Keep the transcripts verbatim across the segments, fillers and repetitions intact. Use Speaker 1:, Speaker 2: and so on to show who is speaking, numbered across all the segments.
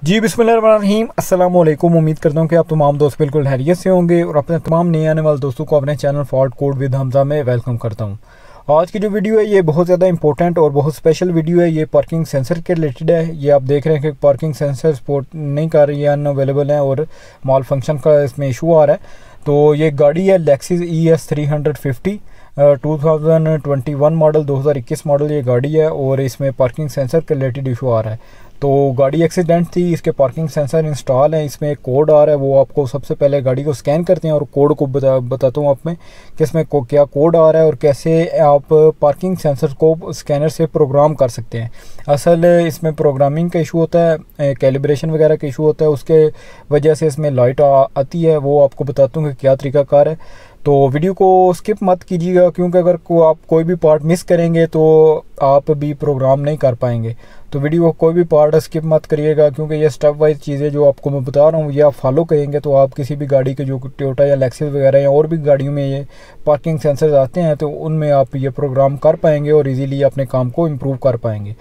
Speaker 1: जी बिस्मिल्लाहिर्रहमानिर्रहीम, अस्सलाम वालेकुम। उम्मीद करता हूँ कि आप तमाम दोस्त बिल्कुल हैरियत से होंगे और अपने तमाम नए आने वाले दोस्तों को अपने channel fault code with Hamza में वेलकम करता हूँ। आज की जो वीडियो है ये बहुत ज़्यादा इंपॉर्टेंट और बहुत स्पेशल वीडियो है। ये पार्किंग सेंसर के रिलेटेड है। ये आप देख रहे हैं कि पार्किंग सेंसर सपोर्ट नहीं कर रही है, अनअवेलेबल है और माल फंक्शन का इसमें इशू आ रहा है। तो ये गाड़ी है Lexus E S three hundred fifty two thousand twenty one model, दो हज़ार इक्कीस मॉडल ये गाड़ी है और इसमें पार्किंग सेंसर के रिलेटेड इशू आ रहा है। तो गाड़ी एक्सीडेंट थी, इसके पार्किंग सेंसर इंस्टॉल है, इसमें एक कोड आ रहा है। वो आपको सबसे पहले गाड़ी को स्कैन करते हैं और कोड को बता बताता हूँ आप में कि इसमें को क्या कोड आ रहा है और कैसे आप पार्किंग सेंसर को स्कैनर से प्रोग्राम कर सकते हैं। असल इसमें प्रोग्रामिंग का इशू होता है, कैलिब्रेशन वगैरह का इशू होता है, उसके वजह से इसमें लाइट आती है। वो आपको बताता हूँ कि क्या तरीकाकार है। तो वीडियो को स्किप मत कीजिएगा, क्योंकि अगर को आप कोई भी पार्ट मिस करेंगे तो आप भी प्रोग्राम नहीं कर पाएंगे। तो वीडियो को कोई भी पार्ट स्किप मत करिएगा, क्योंकि ये स्टेप वाइज चीज़ें जो आपको मैं बता रहा हूँ ये आप फॉलो करेंगे तो आप किसी भी गाड़ी के जो टोयोटा या लेक्सिस वगैरह या और भी गाड़ियों में ये पार्किंग सेंसर्स आते हैं तो उनमें आप ये प्रोग्राम कर पाएंगे और ईजीली अपने काम को इम्प्रूव कर पाएंगे।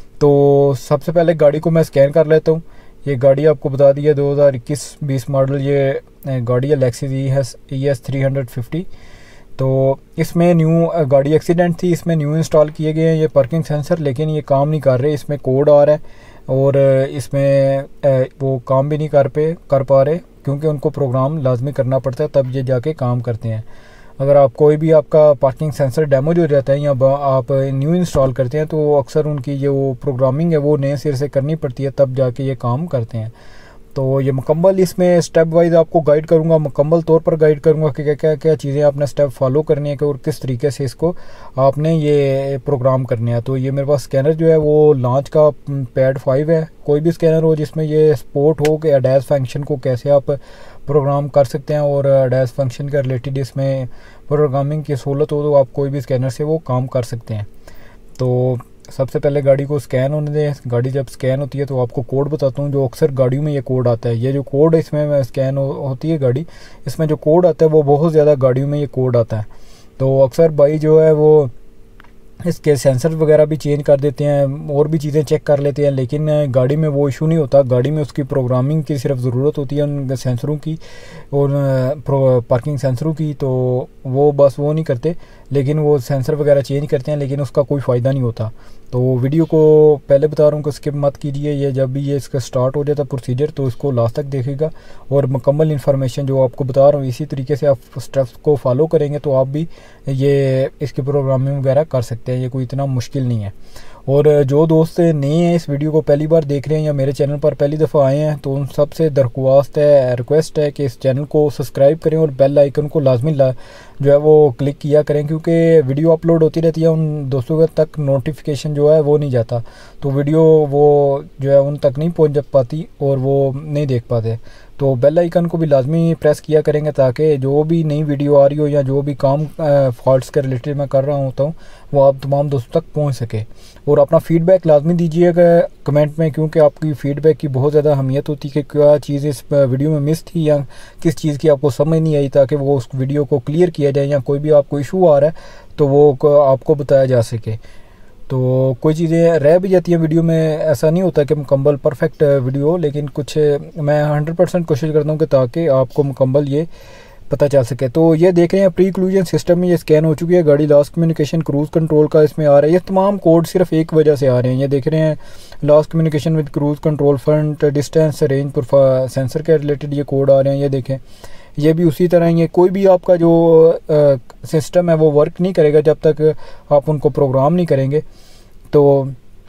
Speaker 1: तो सबसे पहले गाड़ी को मैं स्कैन कर लेता हूँ। ये गाड़ी आपको बता दी है दो हज़ार इक्कीस बीस मॉडल ये गाड़ी है Lexus E S E S three hundred fifty. तो इसमें न्यू गाड़ी एक्सीडेंट थी, इसमें न्यू इंस्टॉल किए गए हैं ये पार्किंग सेंसर, लेकिन ये काम नहीं कर रहे। इसमें कोड आ रहा है और इसमें वो काम भी नहीं कर पे कर पा रहे, क्योंकि उनको प्रोग्राम लाजमी करना पड़ता है तब ये जाके काम करते हैं। अगर आप कोई भी आपका पार्किंग सेंसर डैमेज हो जाता है या आप न्यू इंस्टॉल करते हैं तो अक्सर उनकी जो प्रोग्रामिंग है वो नए सिरे से करनी पड़ती है, तब जाके ये काम करते हैं। तो ये मुकम्मल इसमें स्टेप वाइज आपको गाइड करूंगा, मुकम्मल तौर पर गाइड करूंगा कि क्या क्या क्या चीज़ें आपने स्टेप फॉलो करनी है कि और किस तरीके से इसको आपने ये प्रोग्राम करने हैं। तो ये मेरे पास स्कैनर जो है वो लॉन्च का पैड फाइव है। कोई भी स्कैनर हो जिसमें ये सपोर्ट हो कि अडैस फंक्शन को कैसे आप प्रोग्राम कर सकते हैं और अडैस फंक्शन के रिलेटेड इसमें प्रोग्रामिंग की सहूलत हो तो आप कोई भी स्कैनर से वो काम कर सकते हैं। तो सबसे पहले गाड़ी को स्कैन होने दें। गाड़ी जब स्कैन होती है तो आपको कोड बताता हूँ जो अक्सर गाड़ियों में ये कोड आता है। ये जो कोड इसमें स्कैन हो, होती है गाड़ी, इसमें जो कोड आता है वो बहुत ज़्यादा गाड़ियों में ये कोड आता है। तो अक्सर भाई जो है वो इसके सेंसर वगैरह भी चेंज कर देते हैं और भी चीज़ें चेक कर लेते हैं, लेकिन गाड़ी में वो इशू नहीं होता। गाड़ी में उसकी प्रोग्रामिंग की सिर्फ ज़रूरत होती है उन सेंसरों की और पार्किंग सेंसरों की, तो वो बस वो नहीं करते, लेकिन वो सेंसर वगैरह चेंज करते हैं, लेकिन उसका कोई फ़ायदा नहीं होता। तो वीडियो को पहले बता रहा हूँ कि स्किप मत कीजिए। ये जब भी ये इसका स्टार्ट हो जाता प्रोसीजर तो इसको लास्ट तक देखेगा और मुकम्मल इन्फॉर्मेशन जो आपको बता रहा हूँ इसी तरीके से आप स्टेप्स को फॉलो करेंगे तो आप भी ये इसकी प्रोग्रामिंग वगैरह कर सकते हैं। ये कोई इतना मुश्किल नहीं है। और जो दोस्त नए हैं इस वीडियो को पहली बार देख रहे हैं या मेरे चैनल पर पहली दफ़ा आए हैं तो उन सबसे दरख्वास्त है, रिक्वेस्ट है कि इस चैनल को सब्सक्राइब करें और बेल आइकन को लाजमी ला जो है वो क्लिक किया करें, क्योंकि वीडियो अपलोड होती रहती है, उन दोस्तों तक नोटिफिकेशन जो है वो नहीं जाता, तो वीडियो वो जो है उन तक नहीं पहुंच पाती और वो नहीं देख पाते। तो बेल आइकन को भी लाजमी प्रेस किया करेंगे ताकि जो भी नई वीडियो आ रही हो या जो भी काम फॉल्ट्स के रिलेटेड मैं कर रहा होता हूँ वो आप तमाम दोस्तों तक पहुँच सके। और अपना फीडबैक लाजमी दीजिएगा कमेंट में, क्योंकि आपकी फ़ीडबैक की बहुत ज़्यादा अहमियत होती है कि क्या चीज़ इस वीडियो में मिस थी या किस चीज़ की आपको समझ नहीं आई, ताकि वो उस वीडियो को क्लियर किया जाए या कोई भी आपको इशू आ रहा है तो वो आपको बताया जा सके। तो कोई चीज़ें रह भी जाती हैं वीडियो में, ऐसा नहीं होता कि मुकम्मल परफेक्ट वीडियो हो, लेकिन कुछ मैं हंड्रेड परसेंट कोशिश करता हूँ कि ताकि आपको मुकम्मल ये पता चल सके। तो ये देख रहे हैं प्री क्लूजन सिस्टम में ये स्कैन हो चुकी है गाड़ी। लास्ट कम्युनिकेशन क्रूज़ कंट्रोल का इसमें आ रहा है। ये तमाम कोड सिर्फ एक वजह से आ रहे हैं। ये देख रहे हैं last communication with cruise control, front distance, range sensor के रिलेटेड ये कोड आ रहे हैं। ये देखें ये भी उसी तरह ही है। कोई भी आपका जो आ, सिस्टम है वो वर्क नहीं करेगा जब तक आप उनको प्रोग्राम नहीं करेंगे। तो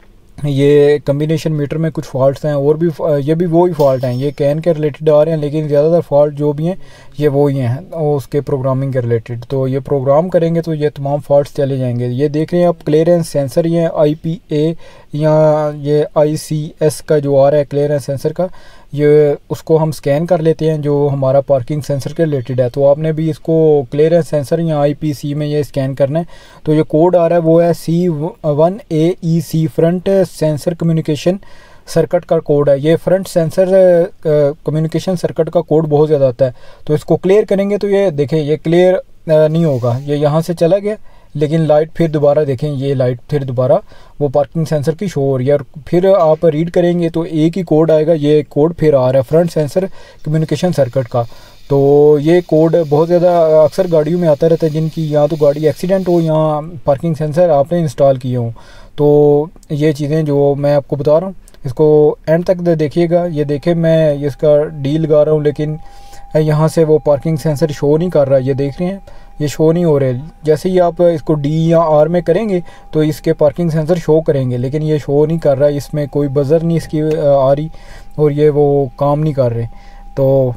Speaker 1: ये कम्बिनेशन मीटर में कुछ फॉल्ट्स हैं और भी ये भी वो ही फॉल्ट हैं, ये कैन के रिलेटेड आ रहे हैं, लेकिन ज़्यादातर फॉल्ट जो भी हैं ये वो ही हैं उसके प्रोग्रामिंग के रिलेटेड। तो ये प्रोग्राम करेंगे तो ये तमाम फॉल्ट्स चले जाएंगे। ये देख रहे हैं आप क्लियरेंस सेंसर, ये आई पी ए या ये आई सी एस का जो आ रहा है क्लियरेंस सेंसर का, ये उसको हम स्कैन कर लेते हैं जो हमारा पार्किंग सेंसर के रिलेटेड है। तो आपने भी इसको क्लियरेंस सेंसर या आई पी सी में ये स्कैन करना है। तो ये कोड आ रहा है वो है C one A E C, front sensor communication circuit का कोड है। ये फ्रंट सेंसर कम्युनिकेशन सर्किट का कोड बहुत ज़्यादा आता है। तो इसको क्लियर करेंगे तो ये देखें ये क्लियर नहीं होगा, ये यहाँ से चला गया लेकिन लाइट फिर दोबारा देखें, ये लाइट फिर दोबारा वो पार्किंग सेंसर की शो हो रही है। और फिर आप रीड करेंगे तो एक ही कोड आएगा, ये कोड फिर आ रहा है फ्रंट सेंसर कम्युनिकेशन सर्किट का। तो ये कोड बहुत ज़्यादा अक्सर गाड़ियों में आता रहता है जिनकी या तो गाड़ी एक्सीडेंट हो या पार्किंग सेंसर आपने इंस्टॉल किए हों। तो ये चीज़ें जो मैं आपको बता रहा हूँ इसको एंड तक देखिएगा। ये देखें, मैं इसका डी लगा रहा हूँ लेकिन यहाँ से वो पार्किंग सेंसर शो नहीं कर रहा। ये देख रहे हैं, ये शो नहीं हो रहे। जैसे ही आप इसको डी या आर में करेंगे तो इसके पार्किंग सेंसर शो करेंगे, लेकिन ये शो नहीं कर रहा। इसमें कोई बजर नहीं इसकी आ रही और ये वो काम नहीं कर रहे। तो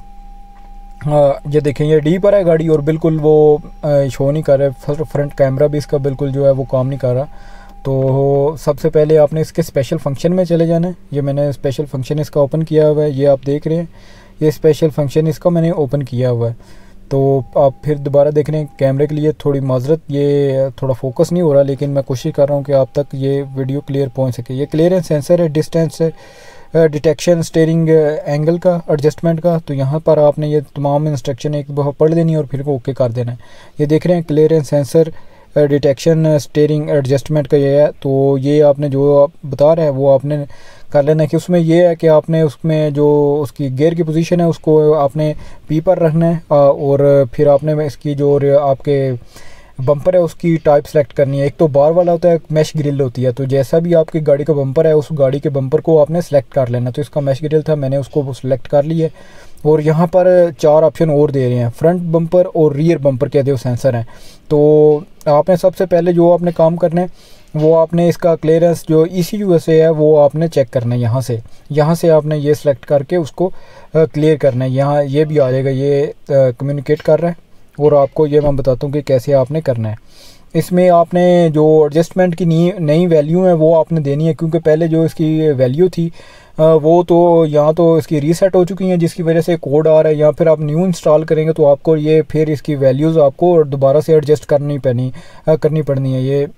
Speaker 1: ये देखें, ये डी पर है गाड़ी और बिल्कुल वो शो नहीं कर रहा। फ्रंट कैमरा भी इसका बिल्कुल जो है वो काम नहीं कर रहा। तो सबसे पहले आपने इसके स्पेशल फंक्शन में चले जाना है। ये मैंने स्पेशल फंक्शन इसका ओपन किया हुआ है, ये आप देख रहे हैं, ये स्पेशल फंक्शन इसका मैंने ओपन किया हुआ है। तो आप फिर दोबारा देख रहे हैं, कैमरे के लिए थोड़ी माजरत, ये थोड़ा फोकस नहीं हो रहा, लेकिन मैं कोशिश कर रहा हूँ कि आप तक ये वीडियो क्लियर पहुँच सके। ये क्लियरेंस सेंसर है, डिस्टेंस डिटेक्शन, स्टीयरिंग एंगल का, एडजस्टमेंट का। तो यहाँ पर आपने ये तमाम इंस्ट्रक्शन एक बार पढ़ लेनी है और फिर ओके कर देना है। ये देख रहे हैं clearance sensor, detection, steering adjustment का ये है। तो ये आपने जो आप बता रहे हैं वो आपने कर लेना है कि उसमें ये है कि आपने उसमें जो उसकी गियर की पोजीशन है उसको आपने पी पर रखना है और फिर आपने इसकी जो आपके बम्पर है उसकी टाइप सेलेक्ट करनी है। एक तो बार वाला होता है, मैश ग्रिल होती है। तो जैसा भी आपकी गाड़ी का बम्पर है उस गाड़ी के बम्पर को आपने सेलेक्ट कर लेना। तो इसका मैश ग्रिल था, मैंने उसको सेलेक्ट कर लिया। और यहाँ पर चार ऑप्शन और दे रहे हैं, फ्रंट बम्पर और रियर बम्पर के जो सेंसर हैं। तो आपने सबसे पहले जो आपने काम करना है वो आपने इसका क्लियरेंस जो ई सी यू से है वो आपने चेक करना है। यहाँ से यहाँ से आपने ये सिलेक्ट करके उसको क्लियर करना है। यहाँ ये भी आ जाएगा, ये कम्युनिकेट कर रहा है और आपको ये मैं बताता हूँ कि कैसे आपने करना है। इसमें आपने जो एडजस्टमेंट की नई नई वैल्यू है वो आपने देनी है, क्योंकि पहले जो इसकी वैल्यू थी वो तो यहाँ तो इसकी रीसेट हो चुकी हैं जिसकी वजह से कोड आ रहा है। या फिर आप न्यू इंस्टॉल करेंगे तो आपको ये फिर इसकी वैल्यूज़ आपको दोबारा से एडजस्ट करनी पड़नी करनी पड़नी है। ये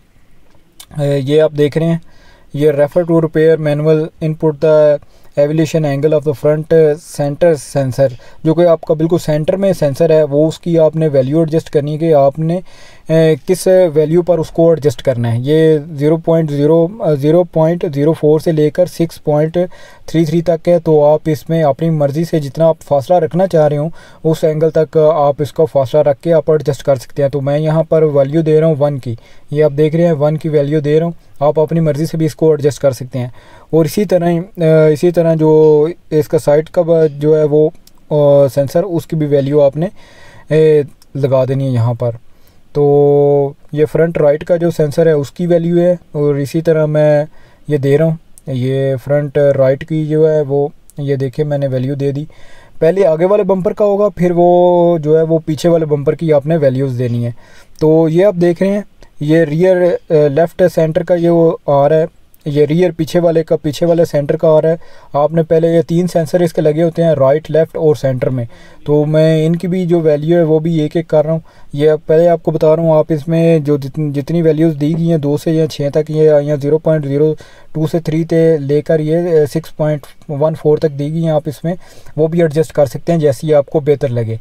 Speaker 1: ये आप देख रहे हैं, ये refer to repair manual input the evolution angle of the front centre sensor, जो कि आपका बिल्कुल सेंटर में सेंसर है वो उसकी आपने वैल्यू एडजस्ट करनी है कि आपने ए, किस वैल्यू पर उसको एडजस्ट करना है। ये zero point zero zero point zero four से लेकर सिक्स पॉइंट थ्री थ्री तक है। तो आप इसमें अपनी मर्ज़ी से जितना आप फासला रखना चाह रहे हो उस एंगल तक आप इसका फासला रख के आप एडजस्ट कर सकते हैं। तो मैं यहाँ पर वैल्यू दे रहा हूँ वन की, ये आप देख रहे हैं वन की वैल्यू दे रहा हूँ। आप अपनी मर्ज़ी से भी इसको एडजस्ट कर सकते हैं। और इसी तरह इसी तरह जो इसका साइड का जो है वो सेंसर उसकी भी वैल्यू आपने ए, लगा देनी है यहाँ पर। तो ये फ्रंट राइट का जो सेंसर है उसकी वैल्यू है और इसी तरह मैं ये दे रहा हूँ। ये फ्रंट राइट की जो है वो ये देखिए मैंने वैल्यू दे दी। पहले आगे वाले बम्पर का होगा, फिर वो जो है वो पीछे वाले बम्पर की आपने वैल्यूज़ देनी है। तो ये आप देख रहे हैं, ये रियर लेफ़्ट सेंटर का ये वो आ रहा है, ये रियर पीछे वाले का पीछे वाले सेंटर का आ रहा है। आपने पहले ये तीन सेंसर इसके लगे होते हैं राइट, लेफ़्ट और सेंटर में। तो मैं इनकी भी जो वैल्यू है वो भी एक एक कर रहा हूँ। ये पहले आपको बता रहा हूँ, आप इसमें जो जितनी जितनी वैल्यूज़ दी गई हैं दो से या छः तक, ये या ज़ीरो पॉइंट ज़ीरो टू से थ्री से लेकर ये सिक्स पॉइंट वन फोर तक दी गई हैं, आप इसमें वो भी एडजस्ट कर सकते हैं जैसी आपको बेहतर लगे।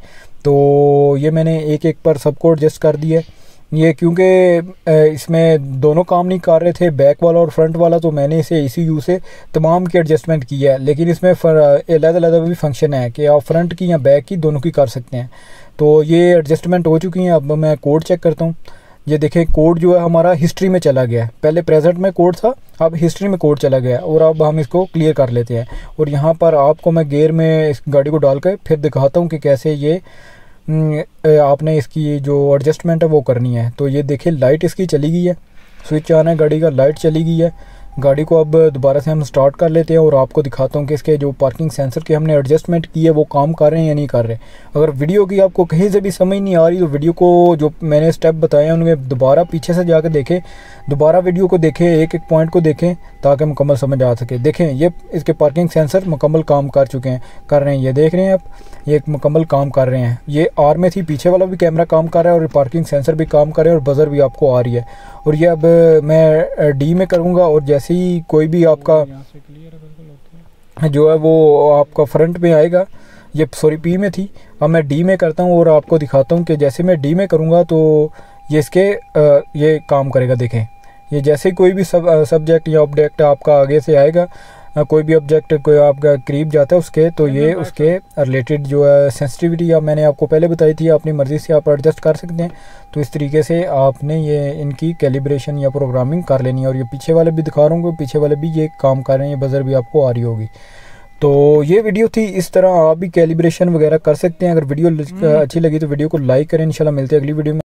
Speaker 1: तो ये मैंने एक एक पर सबको एडजस्ट कर दिया है। ये क्योंकि इसमें दोनों काम नहीं कर रहे थे, बैक वाला और फ्रंट वाला, तो मैंने इसे ई सी यू से तमाम की एडजस्टमेंट किया है। लेकिन इसमें अलग अलग भी फंक्शन है कि आप फ्रंट की या बैक की दोनों की कर सकते हैं। तो ये एडजस्टमेंट हो चुकी हैं। अब मैं कोड चेक करता हूँ। ये देखें, कोड जो है हमारा हिस्ट्री में चला गया है। पहले प्रेजेंट में कोड था, अब हिस्ट्री में कोड चला गया और अब हम इसको क्लियर कर लेते हैं। और यहाँ पर आपको मैं गेयर में इस गाड़ी को डाल कर फिर दिखाता हूँ कि कैसे ये आपने इसकी जो एडजस्टमेंट है वो करनी है। तो ये देखिए लाइट इसकी चली गई है, स्विच ऑन है गाड़ी का, लाइट चली गई है। गाड़ी को अब दोबारा से हम स्टार्ट कर लेते हैं और आपको दिखाता हूँ कि इसके जो पार्किंग सेंसर के हमने एडजस्टमेंट की है वो काम कर रहे हैं या नहीं कर रहे। अगर वीडियो की आपको कहीं से भी समझ नहीं आ रही तो वीडियो को जो मैंने स्टेप बताए हैं उनमें दोबारा पीछे से जाकर देखें, दोबारा वीडियो को देखें, एक एक पॉइंट को देखें ताकि मुकम्मल समझ आ सके। देखें ये इसके पार्किंग सेंसर मुकम्मल काम कर चुके हैं, कर रहे हैं। ये देख रहे हैं आप, ये मुकम्मल काम कर रहे हैं। ये आर में थी, पीछे वाला भी कैमरा काम कर रहा है और पार्किंग सेंसर भी काम कर रहे हैं और बजर भी आपको आ रही है। और ये अब मैं डी में करूँगा और जैसे ही कोई भी आपका जो है वो आपका फ्रंट में आएगा, ये सॉरी पी में थी, अब मैं डी में करता हूँ और आपको दिखाता हूँ कि जैसे मैं डी में करूँगा तो ये इसके ये काम करेगा। देखें, ये जैसे ही कोई भी सब सब्जेक्ट या ऑब्जेक्ट आपका आगे से आएगा, कोई भी ऑब्जेक्ट कोई आपका करीब जाता है उसके, तो ये उसके रिलेटेड जो है सेंसिटिविटी या मैंने आपको पहले बताई थी, अपनी मर्ज़ी से आप एडजस्ट कर सकते हैं। तो इस तरीके से आपने ये इनकी कैलिब्रेशन या प्रोग्रामिंग कर लेनी है। और ये पीछे वाले भी दिखा रहा हूँ, पीछे वाले भी ये काम कर रहे हैं, ये बज़र भी आपको आ रही होगी। तो ये वीडियो थी, इस तरह आप भी कैलिब्रेशन वगैरह कर सकते हैं। अगर वीडियो अच्छी लगी तो वीडियो को लाइक करें। इंशाल्लाह मिलते हैं अगली वीडियो में।